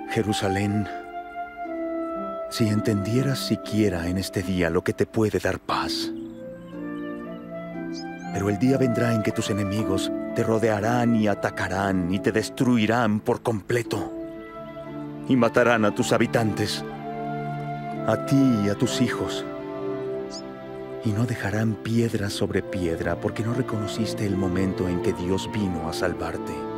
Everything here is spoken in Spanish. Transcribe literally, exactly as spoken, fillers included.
Jerusalén, si entendieras siquiera en este día lo que te puede dar paz. Pero el día vendrá en que tus enemigos te rodearán y atacarán y te destruirán por completo. Y matarán a tus habitantes, a ti y a tus hijos. Y no dejarán piedra sobre piedra porque no reconociste el momento en que Dios vino a salvarte.